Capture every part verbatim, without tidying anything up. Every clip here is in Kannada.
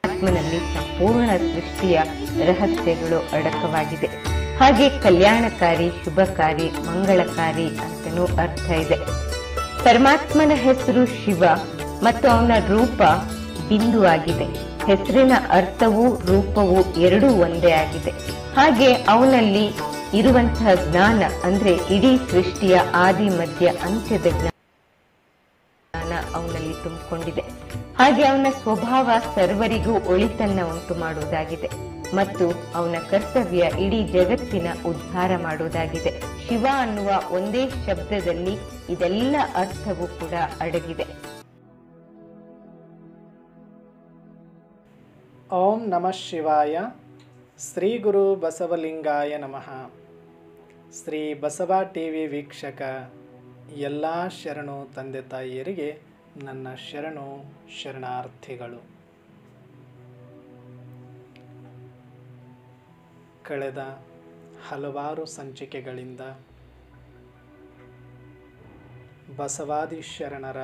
ಆತ್ಮನಲ್ಲಿ ಸಂಪೂರ್ಣ ಸೃಷ್ಟಿಯ ರಹಸ್ಯಗಳು ಅಡಕವಾಗಿದೆ. ಹಾಗೆ ಕಲ್ಯಾಣಕಾರಿ, ಶುಭಕಾರಿ, ಮಂಗಳಕಾರಿ ಅಂತನೂ ಅರ್ಥ ಇದೆ. ಪರಮಾತ್ಮನ ಹೆಸರು ಶಿವ ಮತ್ತು ಅವನ ರೂಪ ಬಿಂದು ಆಗಿದೆ. ಹೆಸರಿನ ಅರ್ಥವೂ ರೂಪವೂ ಎರಡೂ ಒಂದೇ ಆಗಿದೆ. ಹಾಗೆ ಅವನಲ್ಲಿ ಇರುವಂತಹ ಜ್ಞಾನ ಅಂದ್ರೆ ಇಡೀ ಸೃಷ್ಟಿಯ ಆದಿ ಮಧ್ಯ ಅಂತ್ಯದ ಜ್ಞಾನ ಅವನಲ್ಲಿ ತುಂಬಿಕೊಂಡಿದೆ. ಹಾಗೆ ಅವನ ಸ್ವಭಾವ ಸರ್ವರಿಗೂ ಒಳಿತನ್ನ ಉಂಟು ಮಾಡುವುದಾಗಿದೆ ಮತ್ತು ಅವನ ಕರ್ತವ್ಯ ಇಡೀ ಜಗತ್ತಿನ ಉದ್ಧಾರ ಮಾಡುವುದಾಗಿದೆ. ಶಿವ ಅನ್ನುವ ಒಂದೇ ಶಬ್ದದಲ್ಲಿ ಇದೆಲ್ಲ ಅರ್ಥವೂ ಕೂಡ ಅಡಗಿದೆ. ಓಂ ನಮಃ ಶಿವಾಯ. ಶ್ರೀ ಗುರು ಬಸವಲಿಂಗಾಯ ನಮಃ. ಶ್ರೀ ಬಸವ ಟಿವಿ ವೀಕ್ಷಕ ಎಲ್ಲ ಶರಣು ತಂದೆ ತಾಯಿಯರಿಗೆ ನನ್ನ ಶರಣು ಶರಣಾರ್ಥಿಗಳು. ಕಳೆದ ಹಲವಾರು ಸಂಚಿಕೆಗಳಿಂದ ಬಸವಾದಿ ಶರಣರ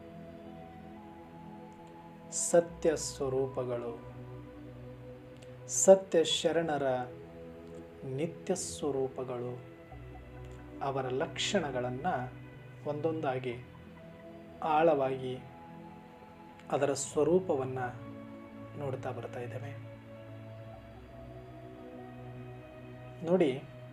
ಸತ್ಯ ಸ್ವರೂಪಗಳು, ಸತ್ಯ ಶರಣರ ನಿತ್ಯ ಸ್ವರೂಪಗಳು, ಅವರ ಲಕ್ಷಣಗಳನ್ನು ಒಂದೊಂದಾಗಿ ಆಳವಾಗಿ ಅದರ ಸ್ವರೂಪವನ್ನು ನೋಡ್ತಾ ಬರ್ತಾ ಇದ್ದೇವೆ. ನೋಡಿ,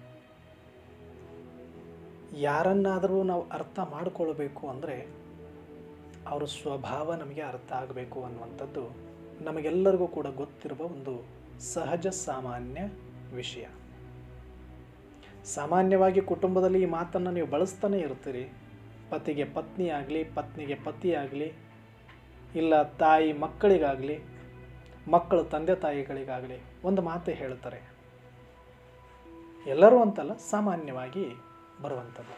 ಯಾರನ್ನಾದರೂ ನಾವು ಅರ್ಥ ಮಾಡಿಕೊಳ್ಬೇಕು ಅಂದರೆ ಅವರ ಸ್ವಭಾವ ನಮಗೆ ಅರ್ಥ ಆಗಬೇಕು ಅನ್ನುವಂಥದ್ದು ನಮಗೆಲ್ಲರಿಗೂ ಕೂಡ ಗೊತ್ತಿರುವ ಒಂದು ಸಹಜ ಸಾಮಾನ್ಯ ವಿಷಯ. ಸಾಮಾನ್ಯವಾಗಿ ಕುಟುಂಬದಲ್ಲಿ ಈ ಮಾತನ್ನು ನೀವು ಬಳಸ್ತಾನೆ ಇರ್ತೀರಿ. ಪತಿಗೆ ಪತ್ನಿ ಆಗಲಿ, ಪತ್ನಿಗೆ ಪತಿ ಆಗಲಿ, ಇಲ್ಲ ತಾಯಿ ಮಕ್ಕಳಿಗಾಗಲಿ, ಮಕ್ಕಳು ತಂದೆ ತಾಯಿಗಳಿಗಾಗಲಿ ಒಂದು ಮಾತು ಹೇಳ್ತಾರೆ. ಎಲ್ಲರೂ ಅಂತಲ್ಲ, ಸಾಮಾನ್ಯವಾಗಿ ಬರುವಂಥದ್ದು.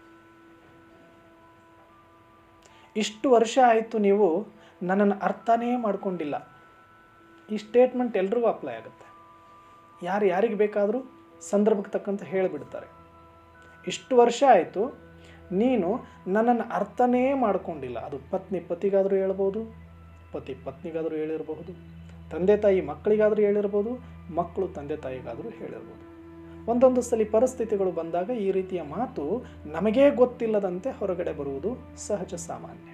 ಇಷ್ಟು ವರ್ಷ ಆಯಿತು ನೀವು ನನ್ನನ್ನು ಅರ್ಥನೇ ಮಾಡ್ಕೊಂಡಿಲ್ಲ. ಈ ಸ್ಟೇಟ್ಮೆಂಟ್ ಎಲ್ರಿಗೂ ಅಪ್ಲೈ ಆಗುತ್ತೆ. ಯಾರು ಯಾರಿಗೆ ಬೇಕಾದರೂ ಸಂದರ್ಭಕ್ಕೆ ತಕ್ಕಂತೆ ಹೇಳಿಬಿಡ್ತಾರೆ. ಇಷ್ಟು ವರ್ಷ ಆಯಿತು ನೀನು ನನ್ನನ್ನು ಅರ್ಥನೇ ಮಾಡ್ಕೊಂಡಿಲ್ಲ. ಅದು ಪತ್ನಿ ಪತಿಗಾದರೂ ಹೇಳ್ಬೋದು, ಪತಿ ಪತ್ನಿಗಾದರೂ ಹೇಳಿರಬಹುದು, ತಂದೆ ತಾಯಿ ಮಕ್ಕಳಿಗಾದರೂ ಹೇಳಿರ್ಬೋದು, ಮಕ್ಕಳು ತಂದೆ ತಾಯಿಗಾದರೂ ಹೇಳಿರ್ಬೋದು. ಒಂದೊಂದು ಸಲ ಪರಿಸ್ಥಿತಿಗಳು ಬಂದಾಗ ಈ ರೀತಿಯ ಮಾತು ನಮಗೇ ಗೊತ್ತಿಲ್ಲದಂತೆ ಹೊರಗಡೆ ಬರುವುದು ಸಹಜ ಸಾಮಾನ್ಯ.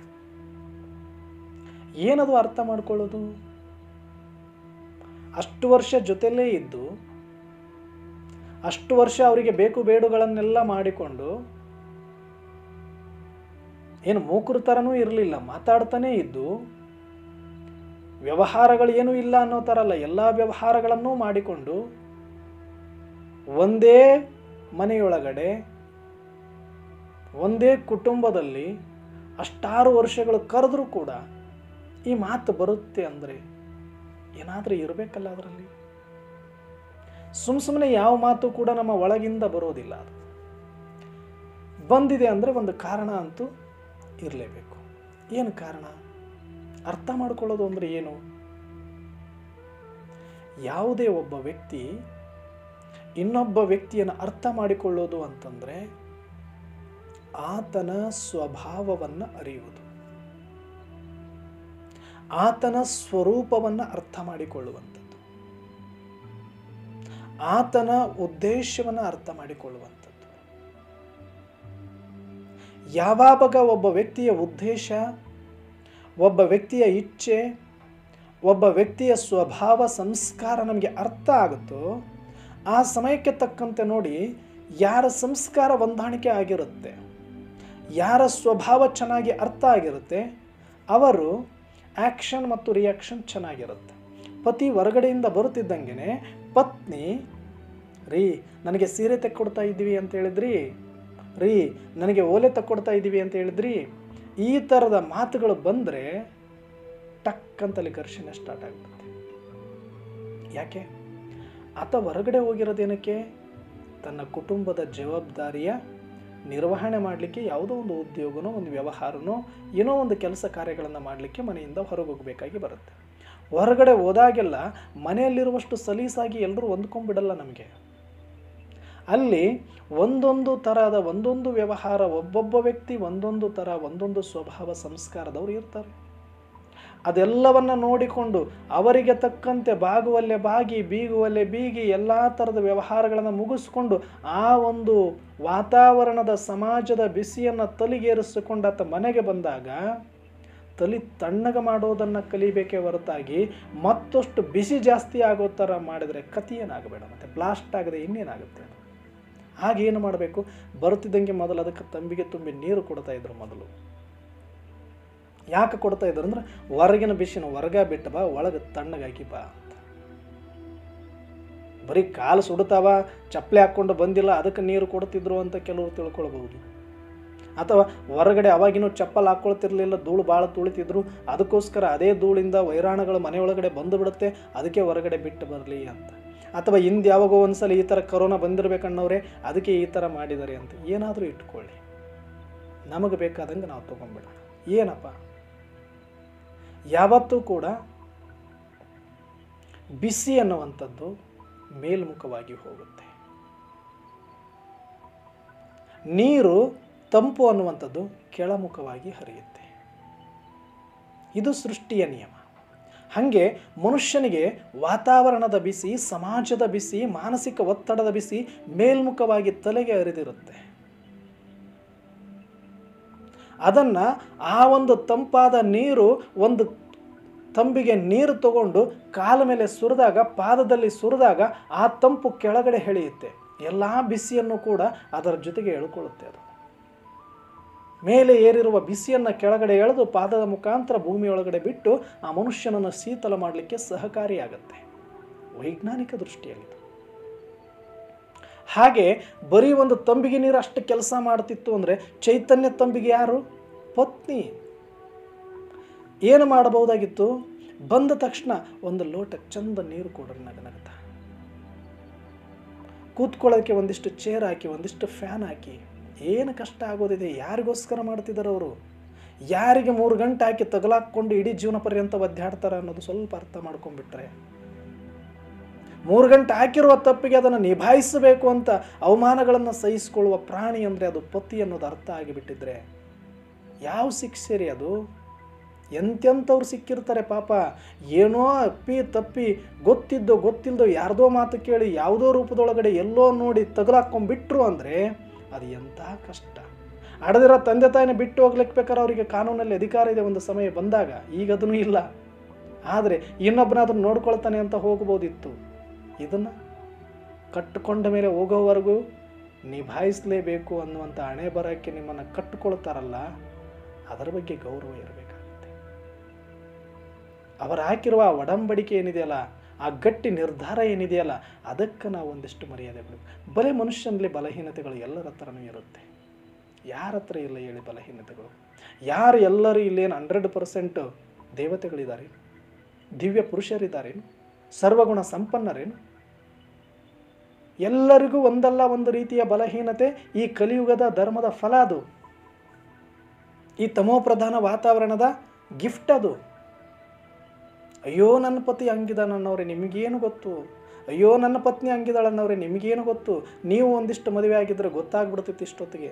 ಏನದು ಅರ್ಥ ಮಾಡ್ಕೊಳ್ಳೋದು? ಅಷ್ಟು ವರ್ಷ ಜೊತೆಲೇ ಇದ್ದು, ಅಷ್ಟು ವರ್ಷ ಅವರಿಗೆ ಬೇಕು ಬೇಡುಗಳನ್ನೆಲ್ಲ ಮಾಡಿಕೊಂಡು, ಏನು ಮೂಕರು ಥರನೂ ಇರಲಿಲ್ಲ, ಮಾತಾಡ್ತಾನೇ ಇದ್ದು, ವ್ಯವಹಾರಗಳು ಏನೂ ಇಲ್ಲ ಅನ್ನೋ ಥರ ಅಲ್ಲ, ಎಲ್ಲ ವ್ಯವಹಾರಗಳನ್ನೂ ಮಾಡಿಕೊಂಡು ಒಂದೇ ಮನೆಯೊಳಗಡೆ ಒಂದೇ ಕುಟುಂಬದಲ್ಲಿ ಅಷ್ಟಾರು ವರ್ಷಗಳು ಕರೆದ್ರೂ ಕೂಡ ಈ ಮಾತು ಬರುತ್ತೆ ಅಂದರೆ ಏನಾದರೂ ಇರಬೇಕಲ್ಲ ಅದರಲ್ಲಿ. ಸುಮ್ ಸುಮ್ಮನೆ ಯಾವ ಮಾತು ಕೂಡ ನಮ್ಮ ಒಳಗಿಂದ ಬರೋದಿಲ್ಲ. ಅದು ಬಂದಿದೆ ಅಂದರೆ ಒಂದು ಕಾರಣ ಅಂತೂ ಇರಲೇಬೇಕು. ಏನು ಕಾರಣ? ಅರ್ಥ ಮಾಡ್ಕೊಳ್ಳೋದು ಅಂದರೆ ಏನು? ಯಾವುದೇ ಒಬ್ಬ ವ್ಯಕ್ತಿ ಇನ್ನೊಬ್ಬ ವ್ಯಕ್ತಿಯನ್ನು ಅರ್ಥ ಮಾಡಿಕೊಳ್ಳೋದು ಅಂತಂದರೆ ಆತನ ಸ್ವಭಾವವನ್ನು ಅರಿಯುವುದು, ಆತನ ಸ್ವರೂಪವನ್ನು ಅರ್ಥ ಮಾಡಿಕೊಳ್ಳುವಂಥದ್ದು, ಆತನ ಉದ್ದೇಶವನ್ನು ಅರ್ಥ ಮಾಡಿಕೊಳ್ಳುವಂಥದ್ದು. ಯಾವಾಗ ಒಬ್ಬ ವ್ಯಕ್ತಿಯ ಉದ್ದೇಶ, ಒಬ್ಬ ವ್ಯಕ್ತಿಯ ಇಚ್ಛೆ, ಒಬ್ಬ ವ್ಯಕ್ತಿಯ ಸ್ವಭಾವ ಸಂಸ್ಕಾರ ನಮಗೆ ಅರ್ಥ ಆಗುತ್ತೋ ಆ ಸಮಯಕ್ಕೆ ತಕ್ಕಂತೆ ನೋಡಿ, ಯಾರ ಸಂಸ್ಕಾರ ಹೊಂದಾಣಿಕೆ ಆಗಿರುತ್ತೆ, ಯಾರ ಸ್ವಭಾವ ಚೆನ್ನಾಗಿ ಅರ್ಥ ಆಗಿರುತ್ತೆ, ಅವರು ಆ್ಯಕ್ಷನ್ ಮತ್ತು ರಿಯಾಕ್ಷನ್ ಚೆನ್ನಾಗಿರುತ್ತೆ. ಪತಿ ಹೊರಗಡೆಯಿಂದ ಬರುತ್ತಿದ್ದಂಗೆ ಪತ್ನಿ, ರೀ ನನಗೆ ಸೀರೆ ತೆಕ್ಕೊಡ್ತಾ ಇದ್ದೀವಿ ಅಂತ ಹೇಳಿದ್ರಿ, ರೀ ನನಗೆ ಓಲೆ ತಕ್ಕೊಡ್ತಾ ಇದ್ದೀವಿ ಅಂತ ಹೇಳಿದ್ರಿ, ಈ ಥರದ ಮಾತುಗಳು ಬಂದರೆ ಟಕ್ ಅಂತಲ್ಲಿ ಘರ್ಷಣೆ ಸ್ಟಾರ್ಟ್ ಆಗ್ಬಿಡುತ್ತೆ. ಯಾಕೆ? ಆತ ಹೊರಗಡೆ ಹೋಗಿರೋದೇನಕ್ಕೆ? ತನ್ನ ಕುಟುಂಬದ ಜವಾಬ್ದಾರಿಯ ನಿರ್ವಹಣೆ ಮಾಡಲಿಕ್ಕೆ, ಯಾವುದೋ ಒಂದು ಉದ್ಯೋಗನೋ ಒಂದು ವ್ಯವಹಾರನೋ ಏನೋ ಒಂದು ಕೆಲಸ ಕಾರ್ಯಗಳನ್ನು ಮಾಡಲಿಕ್ಕೆ ಮನೆಯಿಂದ ಹೊರಗೆ ಹೋಗಬೇಕಾಗಿ ಬರುತ್ತೆ. ಹೊರಗಡೆ ಹೋದಾಗೆಲ್ಲ ಮನೆಯಲ್ಲಿರುವಷ್ಟು ಸಲೀಸಾಗಿ ಎಲ್ಲರೂ ಹೊಂದ್ಕೊಂಡ್ಬಿಡಲ್ಲ ನಮಗೆ. ಅಲ್ಲಿ ಒಂದೊಂದು ಥರದ ಒಂದೊಂದು ವ್ಯವಹಾರ, ಒಬ್ಬೊಬ್ಬ ವ್ಯಕ್ತಿ ಒಂದೊಂದು ಥರ ಒಂದೊಂದು ಸ್ವಭಾವ ಸಂಸ್ಕಾರದವರು ಇರ್ತಾರೆ. ಅದೆಲ್ಲವನ್ನು ನೋಡಿಕೊಂಡು ಅವರಿಗೆ ತಕ್ಕಂತೆ ಬಾಗುವಲ್ಲೇ ಬಾಗಿ ಬೀಗುವಲ್ಲೇ ಬೀಗಿ ಎಲ್ಲ ಥರದ ವ್ಯವಹಾರಗಳನ್ನು ಮುಗಿಸ್ಕೊಂಡು ಆ ಒಂದು ವಾತಾವರಣದ ಸಮಾಜದ ಬಿಸಿಯನ್ನು ತಲೆಗೇರಿಸಿಕೊಂಡು ಆತ ಮನೆಗೆ ಬಂದಾಗ ತಲೆ ತಣ್ಣಗೆ ಮಾಡೋದನ್ನು ಕಲಿಬೇಕೇ ಹೊರತಾಗಿ ಮತ್ತಷ್ಟು ಬಿಸಿ ಜಾಸ್ತಿ ಆಗೋ ಥರ ಮಾಡಿದರೆ ಕಥೆ ಏನಾಗಬೇಡ, ಮತ್ತು ಬ್ಲಾಸ್ಟ್ ಆಗದೆ ಇನ್ನೇನಾಗುತ್ತೆ. ಅದು ಹಾಗೇನು ಮಾಡಬೇಕು, ಬರುತ್ತಿದ್ದಂಗೆ ಮೊದಲು ಅದಕ್ಕೆ ತಂಬಿಗೆ ತುಂಬಿ ನೀರು ಕೊಡ್ತಾ ಇದ್ರು. ಮೊದಲು ಯಾಕೆ ಕೊಡ್ತಾ ಇದ್ರು ಅಂದ್ರೆ ಹೊರಗಿನ ಬಿಸಿನ ಹೊರಗ ಬಿಟ್ಟು ಬಾ, ಒಳಗೆ ತಣ್ಣಗಾಗಿ ಬಾ ಅಂತ. ಬರೀ ಕಾಲು ಸುಡ್ತಾವ, ಚಪ್ಪಲಿ ಹಾಕ್ಕೊಂಡು ಬಂದಿಲ್ಲ ಅದಕ್ಕೆ ನೀರು ಕೊಡ್ತಿದ್ರು ಅಂತ ಕೆಲವರು ತಿಳ್ಕೊಳ್ಬಹುದು. ಅಥವಾ ಹೊರಗಡೆ ಅವಾಗಿನೂ ಚಪ್ಪಲ್ ಹಾಕ್ಕೊಳ್ತಿರ್ಲಿಲ್ಲ, ಧೂಳು ಭಾಳ ತುಳಿತಿದ್ರು, ಅದಕ್ಕೋಸ್ಕರ ಅದೇ ಧೂಳಿಂದ ವೈರಾಣುಗಳು ಮನೆಯೊಳಗಡೆ ಬಂದು ಬಿಡುತ್ತೆ, ಅದಕ್ಕೆ ಹೊರಗಡೆ ಬಿಟ್ಟು ಬರಲಿ ಅಂತ. ಅಥವಾ ಹಿಂದೆ ಯಾವಾಗೋ ಒಂದ್ಸಲ ಈ ಥರ ಕರೋನಾ ಬಂದಿರಬೇಕನ್ನೋರೆ ಅದಕ್ಕೆ ಈ ಥರ ಮಾಡಿದ್ದಾರೆ ಅಂತ ಏನಾದರೂ ಇಟ್ಕೊಳ್ಳಿ. ನಮಗೆ ಬೇಕಾದಂಗೆ ನಾವು ತೊಗೊಂಡ್ಬಿಡೋಣ. ಏನಪ್ಪ, ಯಾವತ್ತೂ ಕೂಡ ಬಿಸಿ ಅನ್ನುವಂಥದ್ದು ಮೇಲ್ಮುಖವಾಗಿ ಹೋಗುತ್ತೆ. ನೀರು ತಂಪು ಅನ್ನುವಂಥದ್ದು ಕೆಳಮುಖವಾಗಿ ಹರಿಯುತ್ತೆ. ಇದು ಸೃಷ್ಟಿಯ ನಿಯಮ. ಹಾಗೆ ಮನುಷ್ಯನಿಗೆ ವಾತಾವರಣದ ಬಿಸಿ, ಸಮಾಜದ ಬಿಸಿ, ಮಾನಸಿಕ ಒತ್ತಡದ ಬಿಸಿ ಮೇಲ್ಮುಖವಾಗಿ ತಲೆಗೆ ಹರಿದಿರುತ್ತೆ. ಅದನ್ನು ಆ ಒಂದು ತಂಪಾದ ನೀರು ಒಂದು ತಂಬಿಗೆ ನೀರು ತಗೊಂಡು ಕಾಲ ಮೇಲೆ ಸುರಿದಾಗ, ಪಾದದಲ್ಲಿ ಸುರಿದಾಗ ಆ ತಂಪು ಕೆಳಗಡೆ ಎಳೆಯುತ್ತೆ. ಎಲ್ಲ ಬಿಸಿಯನ್ನು ಕೂಡ ಅದರ ಜೊತೆಗೆ ಎಳ್ಕೊಳ್ಳುತ್ತೆ. ಅದು ಮೇಲೆ ಏರಿರುವ ಬಿಸಿಯನ್ನು ಕೆಳಗಡೆ ಎಳೆದು ಪಾದದ ಮುಖಾಂತರ ಭೂಮಿಯೊಳಗಡೆ ಬಿಟ್ಟು ಆ ಮನುಷ್ಯನನ್ನು ಶೀತಲ ಮಾಡಲಿಕ್ಕೆ ಸಹಕಾರಿಯಾಗತ್ತೆ ವೈಜ್ಞಾನಿಕ ದೃಷ್ಟಿಯಲ್ಲಿ. ಹಾಗೆ ಬರೀ ಒಂದು ತಂಬಿಗೆ ನೀರು ಅಷ್ಟು ಕೆಲಸ ಮಾಡ್ತಿತ್ತು ಅಂದರೆ ಚೈತನ್ಯ ತಂಬಿಗೆ ಯಾರು? ಪತ್ನಿ. ಏನು ಮಾಡಬಹುದಾಗಿತ್ತು? ಬಂದ ತಕ್ಷಣ ಒಂದು ಲೋಟ ಚಂದ ನೀರು ಕೊಡ್ರಿ ನಗನಗತ, ಕೂತ್ಕೊಳ್ಳೋದಕ್ಕೆ ಒಂದಿಷ್ಟು ಚೇರ್ ಹಾಕಿ, ಒಂದಿಷ್ಟು ಫ್ಯಾನ್ ಹಾಕಿ. ಏನು ಕಷ್ಟ ಆಗೋದಿದೆ? ಯಾರಿಗೋಸ್ಕರ ಮಾಡ್ತಿದ್ದಾರೆ ಅವರು? ಯಾರಿಗೆ ಮೂರು ಗಂಟೆ ಹಾಕಿ ತಗಲಾಕೊಂಡು ಇಡೀ ಜೀವನ ಪರ್ಯಂತ ಒದ್ದಾಡ್ತಾರೆ ಅನ್ನೋದು ಸ್ವಲ್ಪ ಅರ್ಥ ಮಾಡ್ಕೊಂಡ್ಬಿಟ್ರೆ, ಮೂರು ಗಂಟೆ ಹಾಕಿರುವ ತಪ್ಪಿಗೆ ಅದನ್ನು ನಿಭಾಯಿಸಬೇಕು ಅಂತ ಅವಮಾನಗಳನ್ನು ಸಹಿಸಿಕೊಳ್ಳುವ ಪ್ರಾಣಿ ಅಂದರೆ ಅದು ಪತಿ ಅನ್ನೋದು ಅರ್ಥ ಆಗಿಬಿಟ್ಟಿದ್ರೆ ಯಾವ ಶಿಕ್ಷೆ ರೀ ಅದು? ಎಂತೆಂಥವ್ರು ಸಿಕ್ಕಿರ್ತಾರೆ ಪಾಪ. ಏನೋ ಅಪ್ಪಿ ತಪ್ಪಿ ಗೊತ್ತಿದ್ದೋ ಗೊತ್ತಿಲ್ಲದೋ ಯಾರ್ದೋ ಮಾತು ಕೇಳಿ ಯಾವುದೋ ರೂಪದೊಳಗಡೆ ಎಲ್ಲೋ ನೋಡಿ ತಗಲಾಕೊಂಡ್ಬಿಟ್ರು ಅಂದರೆ ಅದು ಎಂಥ ಕಷ್ಟ. ಅಡದಿರೋ ತಂದೆ ತಾಯಿನ ಬಿಟ್ಟು ಹೋಗ್ಲಿಕ್ಕೆ ಬೇಕಾದ್ರೆ ಅವರಿಗೆ ಕಾನೂನಲ್ಲಿ ಅಧಿಕಾರ ಇದೆ ಒಂದು ಸಮಯ ಬಂದಾಗ. ಈಗ ಅದನ್ನು ಇಲ್ಲ. ಆದರೆ ಇನ್ನೊಬ್ಬನ ಅದನ್ನು ನೋಡ್ಕೊಳ್ತಾನೆ ಅಂತ ಹೋಗ್ಬೋದಿತ್ತು. ಇದನ್ನು ಕಟ್ಟಿಕೊಂಡ ಮೇಲೆ ಹೋಗೋವರೆಗೂ ನಿಭಾಯಿಸಲೇಬೇಕು ಅನ್ನುವಂಥ ಹಣೆ ಬರೋಕ್ಕೆ ನಿಮ್ಮನ್ನು ಕಟ್ಟಿಕೊಳ್ತಾರಲ್ಲ, ಅದರ ಬಗ್ಗೆ ಗೌರವ ಇರಬೇಕಾಗುತ್ತೆ. ಅವರು ಹಾಕಿರುವ ಆ ಒಡಂಬಡಿಕೆ ಏನಿದೆಯಲ್ಲ, ಆ ಗಟ್ಟಿ ನಿರ್ಧಾರ ಏನಿದೆಯಲ್ಲ, ಅದಕ್ಕೆ ನಾವು ಒಂದಿಷ್ಟು ಮರ್ಯಾದೆ ಬಿಡಬೇಕು. ಬಲೆ ಮನುಷ್ಯನಲ್ಲಿ ಬಲಹೀನತೆಗಳು ಎಲ್ಲರ ಹತ್ರನೂ ಇರುತ್ತೆ. ಯಾರ ಹತ್ರ ಇಲ್ಲ ಹೇಳಿ ಬಲಹೀನತೆಗಳು? ಯಾರು ಎಲ್ಲರೂ ಇಲ್ಲೇನು ಹಂಡ್ರೆಡ್ ಪರ್ಸೆಂಟ್ ದೇವತೆಗಳಿದ್ದಾರೆ, ದಿವ್ಯ ಪುರುಷರಿದ್ದಾರೇನು, ಸರ್ವಗುಣ ಸಂಪನ್ನರೇನು? ಎಲ್ಲರಿಗೂ ಒಂದಲ್ಲ ಒಂದು ರೀತಿಯ ಬಲಹೀನತೆ ಈ ಕಲಿಯುಗದ ಧರ್ಮದ ಫಲ. ಅದು ಈ ತಮೋಪ್ರಧಾನ ವಾತಾವರಣದ ಗಿಫ್ಟ್ ಅದು. ಅಯ್ಯೋ ನನ್ನ ಪತಿ ಹಂಗಿದಾನನ್ನವ್ರೆ ನಿಮಗೇನು ಗೊತ್ತು? ಅಯ್ಯೋ ನನ್ನ ಪತ್ನಿ ಹಂಗಿದಾಳನ್ನವ್ರೆ ನಿಮಗೇನು ಗೊತ್ತು? ನೀವು ಒಂದಿಷ್ಟು ಮದುವೆ ಆಗಿದ್ರೆ ಗೊತ್ತಾಗ್ಬಿಡ್ತೈತಿ ಇಷ್ಟೊತ್ತಿಗೆ.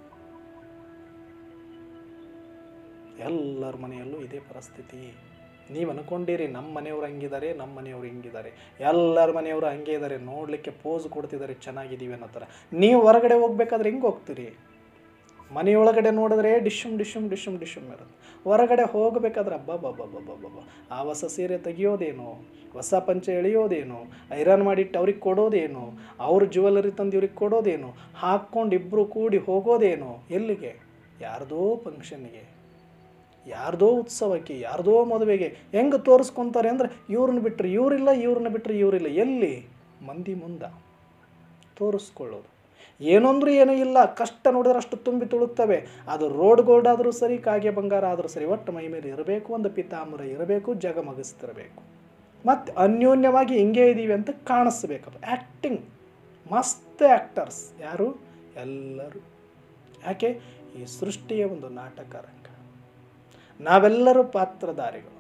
ಎಲ್ಲರ ಮನೆಯಲ್ಲೂ ಇದೇ ಪರಿಸ್ಥಿತಿ. ನೀವು ಅನ್ಕೊಂಡಿರಿ ನಮ್ಮ ಮನೆಯವ್ರು ಹಂಗಿದ್ದಾರೆ, ನಮ್ಮ ಮನೆಯವ್ರು ಹಿಂಗಿದ್ದಾರೆ, ಎಲ್ಲರ ಮನೆಯವರು ಹಂಗೆ ಇದ್ದಾರೆ, ನೋಡಲಿಕ್ಕೆ ಪೋಸ್ ಕೊಡ್ತಿದ್ದಾರೆ, ಚೆನ್ನಾಗಿದ್ದೀವಿ ಅನ್ನೋ ಥರ. ನೀವು ಹೊರಗಡೆ ಹೋಗ್ಬೇಕಾದ್ರೆ ಹೆಂಗೆ ಹೋಗ್ತೀರಿ? ಮನೆಯೊಳಗಡೆ ನೋಡಿದ್ರೆ ಡಿಶುಮ್ ಡಿಶುಮ್ ಡಿಶುಮ್ ಡಿಶುಮ್ ಇರುತ್ತೆ. ಹೊರಗಡೆ ಹೋಗಬೇಕಾದ್ರೆ ಹಬ್ಬ ಬಬ್ಬ ಬಬ್ಬ ಬಬ್ಬ ಆ ಹೊಸ ಸೀರೆ ತೆಗಿಯೋದೇನು, ಹೊಸ ಪಂಚೆ ಎಳೆಯೋದೇನು, ಐರನ್ ಮಾಡಿಟ್ಟು ಅವ್ರಿಗೆ ಕೊಡೋದೇನು, ಅವ್ರ ಜ್ಯುವೆಲರಿ ತಂದು ಇವ್ರಿಗೆ ಕೊಡೋದೇನು, ಹಾಕ್ಕೊಂಡು ಇಬ್ಬರು ಕೂಡಿ ಹೋಗೋದೇನು, ಎಲ್ಲಿಗೆ? ಯಾರ್ದೋ ಫಂಕ್ಷನ್ನಿಗೆ, ಯಾರ್ದೋ ಉತ್ಸವಕ್ಕೆ, ಯಾರ್ದೋ ಮದುವೆಗೆ. ಹೆಂಗೆ ತೋರಿಸ್ಕೊತಾರೆ ಅಂದರೆ ಇವ್ರನ್ನ ಬಿಟ್ಟರೆ ಇವರಿಲ್ಲ, ಇವ್ರನ್ನ ಬಿಟ್ಟರೆ ಇವರಿಲ್ಲ. ಎಲ್ಲಿ? ಮಂದಿ ಮುಂದೆ ತೋರಿಸ್ಕೊಳ್ಳೋದು. ಏನೊಂದ್ರೂ ಏನೂ ಇಲ್ಲ, ಕಷ್ಟ ನೋಡಿದ್ರೆ ಅಷ್ಟು ತುಂಬಿ ತುಳುಕ್ತವೆ. ಅದು ರೋಡ್ ಗೋಲ್ಡ್ ಆದರೂ ಸರಿ, ಕಾಗೆ ಬಂಗಾರ ಆದರೂ ಸರಿ, ಒಟ್ಟು ಮೈ ಮೇಲೆ ಇರಬೇಕು, ಒಂದು ಪಿತಾಂಬರ ಇರಬೇಕು, ಜಗಮಗಿಸ್ತಿರಬೇಕು, ಮತ್ತು ಅನ್ಯೋನ್ಯವಾಗಿ ಹಿಂಗೆ ಇದ್ದೀವಿ ಅಂತ ಕಾಣಿಸ್ಬೇಕಪ್ಪ. ಆ್ಯಕ್ಟಿಂಗ್, ಮಸ್ತ್ ಆ್ಯಕ್ಟರ್ಸ್ ಯಾರು? ಎಲ್ಲರೂ. ಯಾಕೆ? ಈ ಸೃಷ್ಟಿಯ ಒಂದು ನಾಟಕ ರಂಗ. ನಾವೆಲ್ಲರೂ ಪಾತ್ರಧಾರಿಗಳು.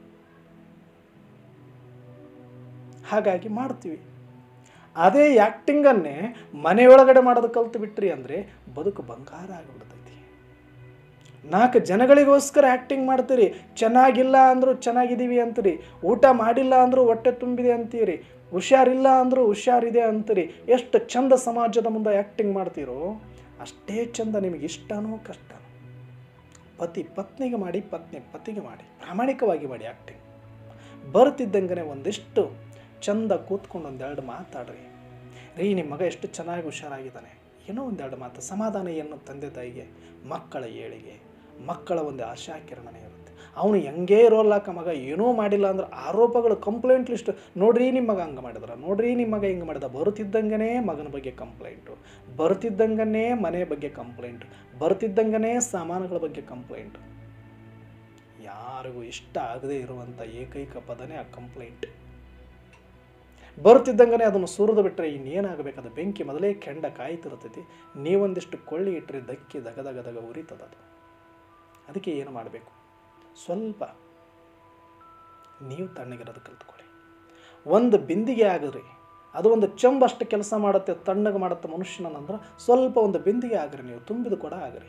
ಹಾಗಾಗಿ ಮಾಡ್ತೀವಿ. ಅದೇ ಆ್ಯಕ್ಟಿಂಗನ್ನೇ ಮನೆಯೊಳಗಡೆ ಮಾಡೋದು ಕಲ್ತು ಬಿಟ್ರಿ ಅಂದರೆ ಬದುಕು ಬಂಗಾರ ಆಗಿಬಿಡ್ತೈತಿ. ನಾಲ್ಕು ಜನಗಳಿಗೋಸ್ಕರ ಆ್ಯಕ್ಟಿಂಗ್ ಮಾಡ್ತೀರಿ. ಚೆನ್ನಾಗಿಲ್ಲ ಅಂದರೂ ಚೆನ್ನಾಗಿದ್ದೀವಿ ಅಂತೀರಿ, ಊಟ ಮಾಡಿಲ್ಲ ಅಂದರೂ ಹೊಟ್ಟೆ ತುಂಬಿದೆ ಅಂತೀರಿ, ಹುಷಾರಿಲ್ಲ ಅಂದರೂ ಹುಷಾರಿದೆ ಅಂತೀರಿ. ಎಷ್ಟು ಚಂದ ಸಮಾಜದ ಮುಂದೆ ಆ್ಯಕ್ಟಿಂಗ್ ಮಾಡ್ತೀರೋ ಅಷ್ಟೇ ಚಂದ ನಿಮಗೆ ಇಷ್ಟನೋ ಕಷ್ಟನೋ ಪತಿ ಪತ್ನಿಗೆ ಮಾಡಿ, ಪತ್ನಿ ಪತಿಗೆ ಮಾಡಿ, ಪ್ರಾಮಾಣಿಕವಾಗಿ ಮಾಡಿ ಆ್ಯಕ್ಟಿಂಗ್. ಬರ್ತಿದ್ದಂಗೆ ಒಂದಿಷ್ಟು ಚಂದ ಕೂತ್ಕೊಂಡು ಒಂದೆರಡು ಮಾತಾಡ್ರಿ. ರೀ ನಿಮ್ಮ ಮಗ ಎಷ್ಟು ಚೆನ್ನಾಗಿ ಹುಷಾರಾಗಿದ್ದಾನೆ, ಏನೋ ಒಂದೆರಡು ಮಾತು ಸಮಾಧಾನ. ಏನು ತಂದೆ ತಾಯಿಗೆ ಮಕ್ಕಳ ಏಳಿಗೆ, ಮಕ್ಕಳ ಒಂದು ಆಶಾಕಿರಣನೇ ಇರುತ್ತೆ. ಅವನು ಹೆಂಗೇ ಇರೋಲ್ಲಕ್ಕ ಮಗ ಏನೂ ಮಾಡಿಲ್ಲ ಅಂದ್ರೆ ಆರೋಪಗಳು, ಕಂಪ್ಲೇಂಟ್ ಲಿಸ್ಟ್. ನೋಡ್ರಿ ನಿಮ್ಮ ಮಗ ಹಂಗೆ ಮಾಡಿದ್ರ, ನೋಡ್ರಿ ನಿಮ್ಮ ಮಗ ಹಿಂಗೆ ಮಾಡಿದ. ಬರುತ್ತಿದ್ದಂಗೆ ಮಗನ ಬಗ್ಗೆ ಕಂಪ್ಲೇಂಟು, ಬರ್ತಿದ್ದಂಗೆ ಮನೆ ಬಗ್ಗೆ ಕಂಪ್ಲೇಂಟು, ಬರ್ತಿದ್ದಂಗೆ ಸಾಮಾನುಗಳ ಬಗ್ಗೆ ಕಂಪ್ಲೇಂಟು. ಯಾರಿಗೂ ಇಷ್ಟ ಆಗದೆ ಇರುವಂಥ ಏಕೈಕ ಪದನೇ ಆ ಕಂಪ್ಲೇಂಟ್. ಬರ್ತಿದ್ದಂಗೆ ಅದನ್ನು ಸುರಿದು ಬಿಟ್ಟರೆ ಇನ್ನೇನಾಗಬೇಕದು ಬೆಂಕಿ ಮೊದಲೇ ಕೆಂಡ ಕಾಯ್ತಿರ್ತೈತಿ. ನೀವೊಂದಿಷ್ಟು ಕೊಳ್ಳಿ ಇಟ್ಟರೆ ದಕ್ಕಿ ದಗದಗ ದಗ ಉರಿತದ ಅದು. ಅದಕ್ಕೆ ಏನು ಮಾಡಬೇಕು, ಸ್ವಲ್ಪ ನೀವು ತಣ್ಣಗಿರೋದು ಕಲ್ತ್ಕೊಳ್ಳಿ. ಒಂದು ಬಿಂದಿಗೆ ಆಗಿರಿ, ಅದು ಒಂದು ಚೆಂಬಷ್ಟು ಕೆಲಸ ಮಾಡುತ್ತೆ, ತಣ್ಣಗೆ ಮಾಡುತ್ತೆ ಮನುಷ್ಯನಂದ್ರೆ. ಸ್ವಲ್ಪ ಒಂದು ಬಿಂದಿಗೆ ಆಗಿರಿ, ನೀವು ತುಂಬಿದ ಕೊಡ ಆಗಿರಿ.